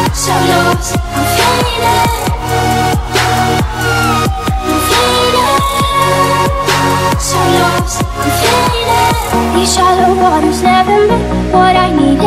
So lost, I'm fading. I'm fading. So lost, I'm fading. These shallow waters never meant what I need.